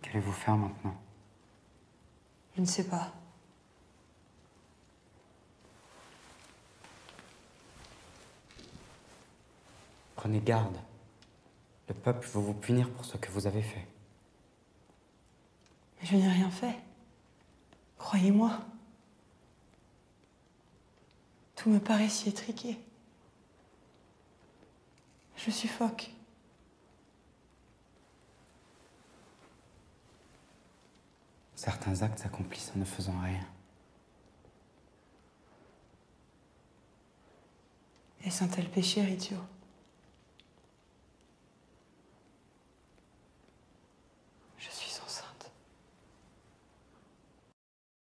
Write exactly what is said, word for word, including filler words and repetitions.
Qu'allez-vous faire maintenant? Je ne sais pas. Prenez garde. Le peuple va vous punir pour ce que vous avez fait. Mais je n'ai rien fait. Croyez-moi. Tout me paraît si étriqué. Je suffoque. Certains actes s'accomplissent en ne faisant rien. Est-ce un tel péché, Rizzio?